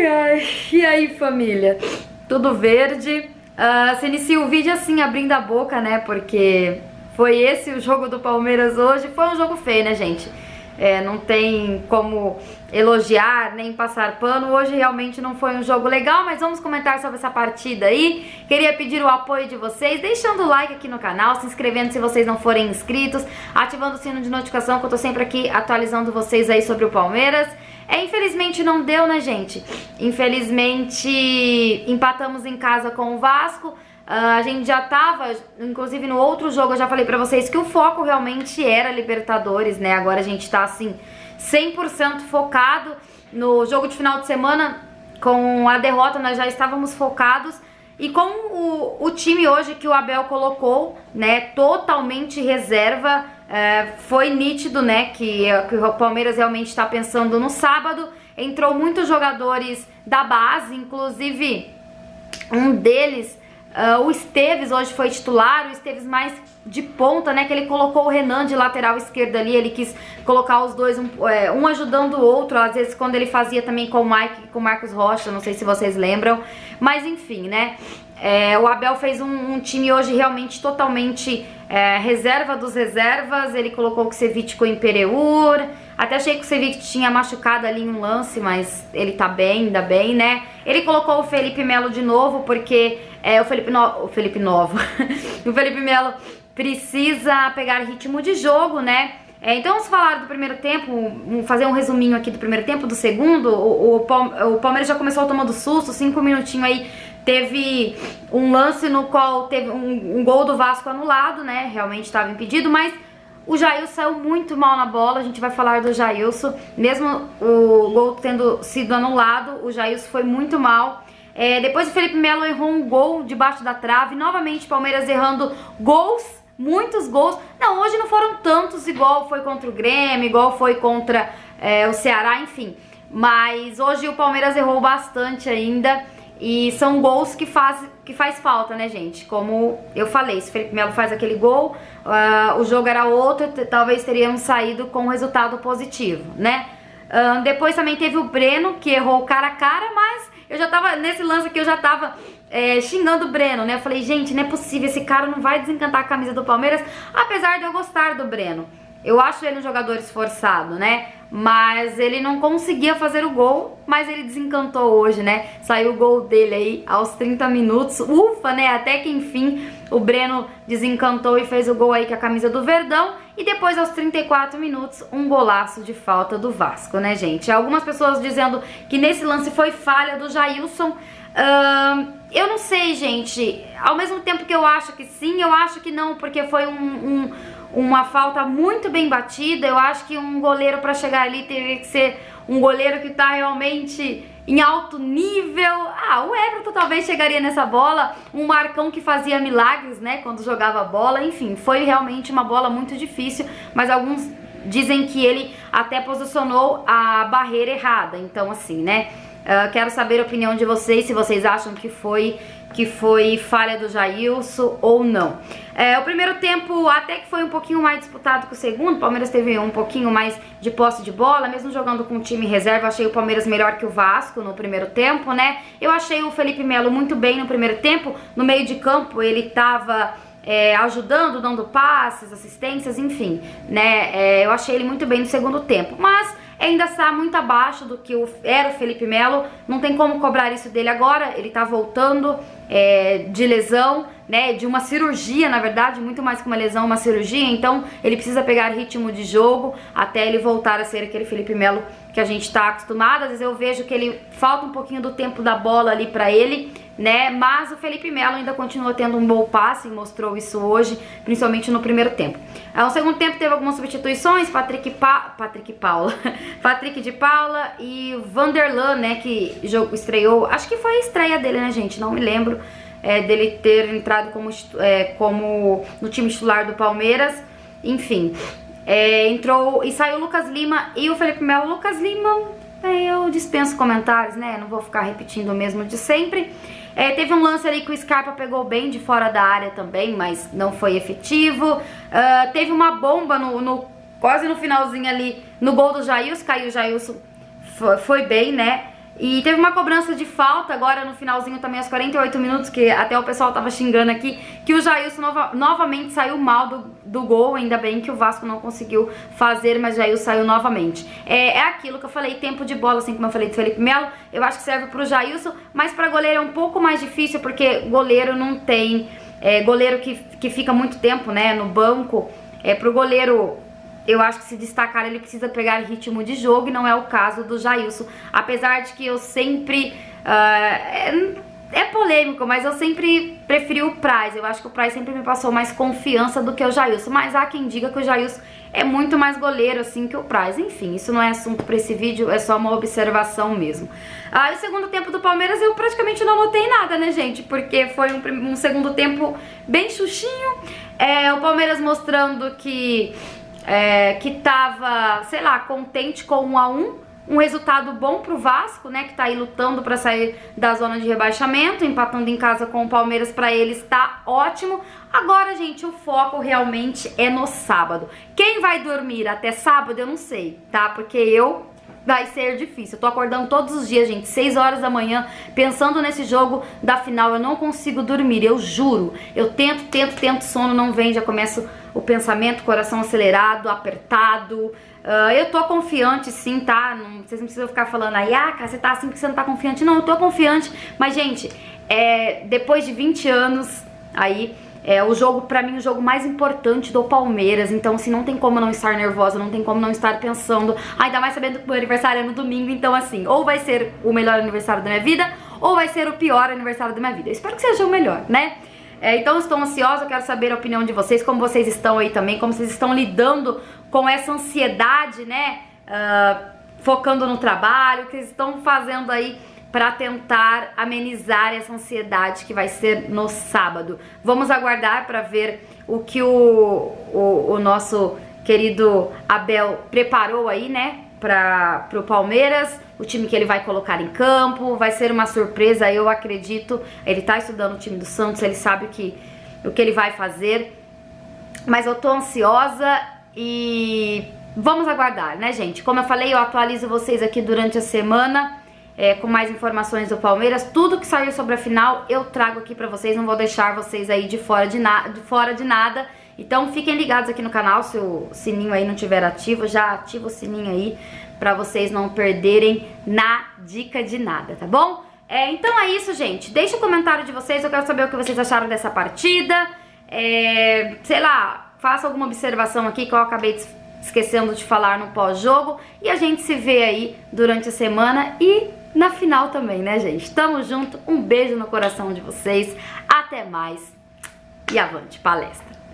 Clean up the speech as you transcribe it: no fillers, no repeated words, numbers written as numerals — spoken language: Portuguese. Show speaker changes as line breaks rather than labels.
Ai, e aí, família? Tudo verde? Você inicia o vídeo assim, abrindo a boca, né? Porque foi esse o jogo do Palmeiras hoje. Foi um jogo feio, né, gente? Não tem como elogiar, nem passar pano. Hoje realmente não foi um jogo legal, mas vamos comentar sobre essa partida aí. Queria pedir o apoio de vocês, deixando o like aqui no canal, se inscrevendo se vocês não forem inscritos, ativando o sino de notificação, que eu tô sempre aqui atualizando vocês aí sobre o Palmeiras. Infelizmente não deu, né, gente? Infelizmente empatamos em casa com o Vasco. A gente já tava, inclusive no outro jogo eu já falei pra vocês que o foco realmente era Libertadores, né? Agora a gente tá assim 100% focado no jogo de final de semana. Com a derrota nós já estávamos focados. E com o time hoje que o Abel colocou, né, totalmente reserva, foi nítido, né, que o Palmeiras realmente está pensando no sábado. Entrou muitos jogadores da base, inclusive um deles, o Esteves, hoje foi titular, o Esteves mais de ponta, né, que ele colocou o Renan de lateral esquerdo ali, ele quis colocar os dois, um ajudando o outro, às vezes quando ele fazia também com o Mike, com o Marcos Rocha, não sei se vocês lembram, mas enfim, né, o Abel fez um time hoje realmente totalmente reserva dos reservas. Ele colocou o Kusevich com o Imperiur, até achei que o Kusevich tinha machucado ali em um lance, mas ele tá bem, ainda bem, né. Ele colocou o Felipe Melo de novo, porque o Felipe Melo precisa pegar ritmo de jogo, né. Então vamos falar do primeiro tempo, fazer um resuminho aqui do primeiro tempo, do segundo. O Palmeiras já começou tomando susto, 5 minutinhos aí, teve um lance no qual teve um gol do Vasco anulado, né, realmente estava impedido, mas o Jailson saiu muito mal na bola. A gente vai falar do Jailson, mesmo o gol tendo sido anulado, o Jailson foi muito mal. Depois o Felipe Melo errou um gol debaixo da trave, novamente o Palmeiras errando gols, muitos gols. Não, hoje não foram tantos igual foi contra o Grêmio, igual foi contra o Ceará, enfim. Mas hoje o Palmeiras errou bastante ainda. E são gols que faz falta, né, gente? Como eu falei, se o Felipe Melo faz aquele gol, o jogo era outro, talvez teríamos saído com um resultado positivo, né? Depois também teve o Breno, que errou cara a cara, mas eu já tava, nesse lance aqui, eu já tava xingando o Breno, né? Eu falei, gente, não é possível, esse cara não vai desencantar a camisa do Palmeiras, apesar de eu gostar do Breno. Eu acho ele um jogador esforçado, né? Mas ele não conseguia fazer o gol, mas ele desencantou hoje, né? Saiu o gol dele aí aos 30 minutos. Ufa, né? Até que enfim o Breno desencantou e fez o gol aí com a camisa do Verdão. E depois aos 34 minutos um golaço de falta do Vasco, né, gente? Algumas pessoas dizendo que nesse lance foi falha do Jailson. Eu não sei, gente. Ao mesmo tempo que eu acho que sim, eu acho que não, porque foi uma falta muito bem batida. Eu acho que um goleiro para chegar ali teria que ser um goleiro que tá realmente em alto nível. O Everton talvez chegaria nessa bola, um Marcão que fazia milagres, né, quando jogava a bola. Enfim, foi realmente uma bola muito difícil, mas alguns dizem que ele até posicionou a barreira errada. Então assim, né, quero saber a opinião de vocês, se vocês acham que foi falha do Jailson ou não. O primeiro tempo até que foi um pouquinho mais disputado que o segundo. O Palmeiras teve um pouquinho mais de posse de bola, mesmo jogando com o time reserva. Achei o Palmeiras melhor que o Vasco no primeiro tempo, né? Eu achei o Felipe Melo muito bem no primeiro tempo. No meio de campo ele tava ajudando, dando passes, assistências, enfim, né? Eu achei ele muito bem no segundo tempo, mas ainda está muito abaixo do que era o Felipe Melo. Não tem como cobrar isso dele agora. Ele tá voltando de lesão, né, de uma cirurgia, na verdade, muito mais que uma lesão, uma cirurgia. Então ele precisa pegar ritmo de jogo até ele voltar a ser aquele Felipe Melo que a gente tá acostumado. Às vezes eu vejo que ele falta um pouquinho do tempo da bola ali pra ele, né, mas o Felipe Melo ainda continua tendo um bom passe e mostrou isso hoje, principalmente no primeiro tempo. No segundo tempo teve algumas substituições, Patrick de Paula e o Vanderlan, né, que estreou, acho que foi a estreia dele, né, gente, não me lembro dele ter entrado como no time titular do Palmeiras. Enfim, entrou e saiu o Lucas Lima e o Felipe Melo. Lucas Lima, eu dispenso comentários, né, não vou ficar repetindo o mesmo de sempre. Teve um lance ali que o Scarpa pegou bem de fora da área também, mas não foi efetivo. Teve uma bomba quase no finalzinho ali, no gol do Jailson, caiu o Jailson, foi bem, né? E teve uma cobrança de falta agora no finalzinho também, aos 48 minutos, que até o pessoal tava xingando aqui, que o Jailson novamente saiu mal do gol. Ainda bem que o Vasco não conseguiu fazer, mas o Jailson saiu novamente. É aquilo que eu falei, tempo de bola, assim como eu falei do Felipe Melo, eu acho que serve pro Jailson, mas pra goleiro é um pouco mais difícil, porque goleiro não tem... goleiro que fica muito tempo, né, no banco. Pro goleiro... eu acho que se destacar ele precisa pegar ritmo de jogo, e não é o caso do Jailson. Apesar de que eu sempre... é polêmico, mas eu sempre preferi o Praz. Eu acho que o Praz sempre me passou mais confiança do que o Jailson. Mas há quem diga que o Jailson é muito mais goleiro assim que o Praz. Enfim, isso não é assunto pra esse vídeo, é só uma observação mesmo. E o segundo tempo do Palmeiras eu praticamente não notei nada, né, gente? Porque foi um segundo tempo bem xuxinho. O Palmeiras mostrando que tava, sei lá, contente com 1 a 1, um resultado bom pro Vasco, né, que tá aí lutando pra sair da zona de rebaixamento, empatando em casa com o Palmeiras, pra eles tá ótimo. Agora, gente, o foco realmente é no sábado. Quem vai dormir até sábado, eu não sei, tá? Porque vai ser difícil. Eu tô acordando todos os dias, gente, 6 horas da manhã, pensando nesse jogo da final. Eu não consigo dormir, eu juro. Eu tento, sono não vem, já começa o pensamento, coração acelerado, apertado. Eu tô confiante sim, tá? Vocês não precisam ficar falando aí, cara, você tá assim porque você não tá confiante. Não, eu tô confiante, mas, gente, depois de 20 anos aí... o jogo, pra mim, o jogo mais importante do Palmeiras. Então, assim, não tem como não estar nervosa, não tem como não estar pensando, ainda mais sabendo que o meu aniversário é no domingo. Então, assim, ou vai ser o melhor aniversário da minha vida, ou vai ser o pior aniversário da minha vida. Eu espero que seja o melhor, né? Então, eu estou ansiosa, eu quero saber a opinião de vocês, como vocês estão aí também, como vocês estão lidando com essa ansiedade, né? Focando no trabalho, o que vocês estão fazendo aí para tentar amenizar essa ansiedade que vai ser no sábado. Vamos aguardar para ver o que o nosso querido Abel preparou aí, né, para o Palmeiras, o time que ele vai colocar em campo. Vai ser uma surpresa, eu acredito. Ele tá estudando o time do Santos, ele sabe o que ele vai fazer. Mas eu tô ansiosa e vamos aguardar, né, gente? Como eu falei, eu atualizo vocês aqui durante a semana, com mais informações do Palmeiras. Tudo que saiu sobre a final eu trago aqui pra vocês, não vou deixar vocês aí de fora de nada. Então fiquem ligados aqui no canal, se o sininho aí não tiver ativo, já ativa o sininho aí pra vocês não perderem na dica de nada, tá bom? Então é isso, gente. Deixa o comentário de vocês, eu quero saber o que vocês acharam dessa partida. Sei lá, faça alguma observação aqui que eu acabei esquecendo de falar no pós-jogo. E a gente se vê aí durante a semana e na final também, né, gente? Tamo junto, um beijo no coração de vocês, até mais e avante palestra!